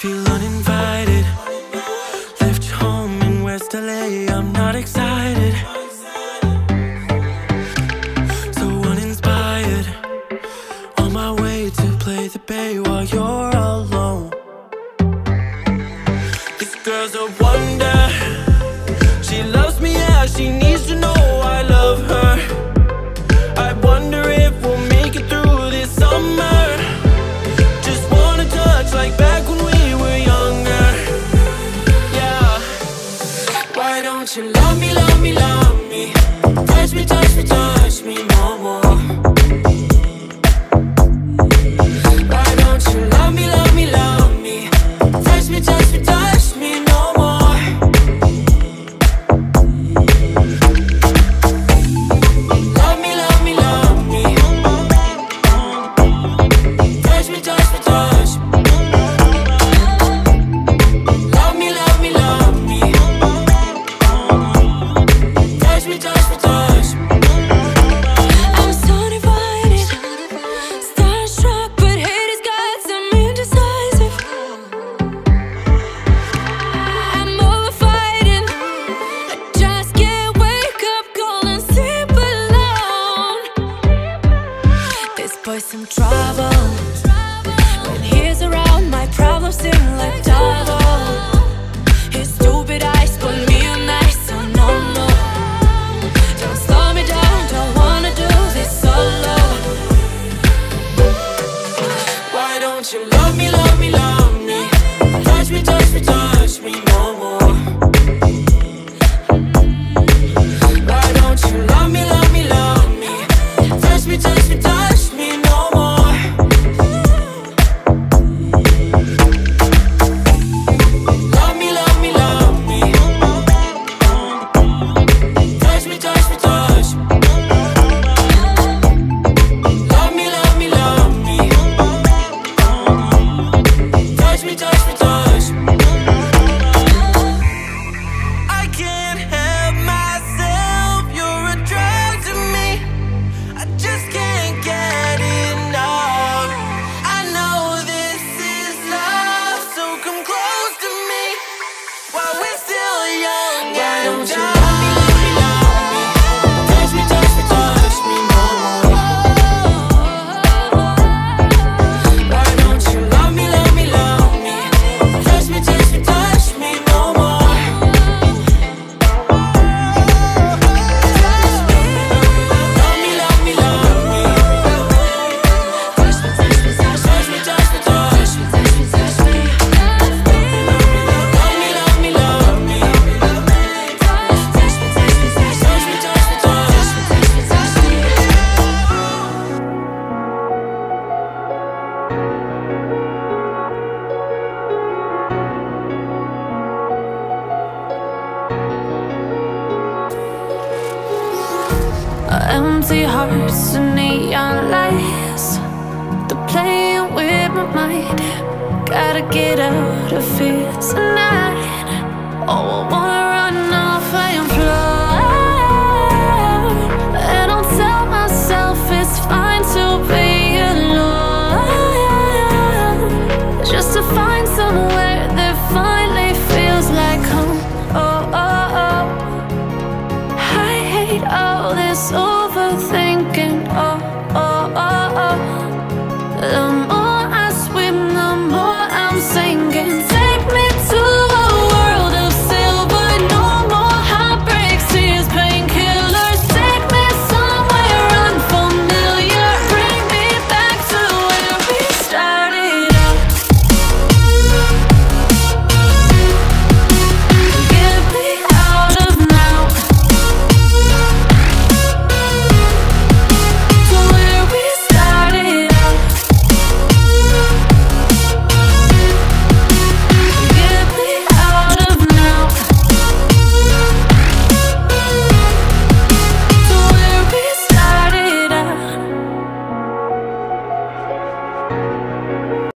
Feel uninvited. Left your home in West LA, I'm not excited. So uninspired. On my way to play the bay while you're alone. This girl's a wonder. She loves me, yeah, she needs to know I love her. I wonder if we'll make it through this summer. Just wanna touch like back when we were younger. Yeah. Why don't you love me, love me, love me? Touch me, touch me, touch me no more. Why don't you love me, love me, love me? Touch me, touch me, touch me no more. Love me, love me, love me. Touch me, touch me, touch me. Love me, love me, love me. Touch me, touch me, touch me. I'm so divided, starstruck, but hate has got some indecisive. I'm over fighting, I just can't wake up cold and sleep alone. This boy's some trouble. When he's around, my problems seem like double. His stupid eyes put me on ice, so no, no. Don't slow me down, don't wanna do this solo. Why don't you love me, love me, love me? Touch me, touch me, touch me no more. Why don't you love me, love me, love me? Touch me, touch me, touch me no more. Love me, love me, love me. Touch me, touch me, touch me. Love me, love me, love me. Touch me, touch me, touch me. I can't help myself, you're a drug to me. I just can't get enough. I know this is love, so come close to me while we're still young. Why don't you love me, love me, love me? Touch me, touch me, touch me no more. Why don't you love me, love me, love me? Touch me, touch me, touch me no more. Love me, love me, love me. Touch me, touch me, touch me, Touch me, touch me, touch me. touch me, touch me. Love me, love me, love me. Touch me, touch me, touch me. Touch me, touch me, touch me. Touch me, touch me, touch me. Empty hearts and neon lights, they're playing with my mind. Gotta get out of here tonight. Oh, I wanna run off and fly. And I'll tell myself it's fine to be alone, just to find somewhere that finally feels like home. Oh, oh, oh. I hate all this overthinking.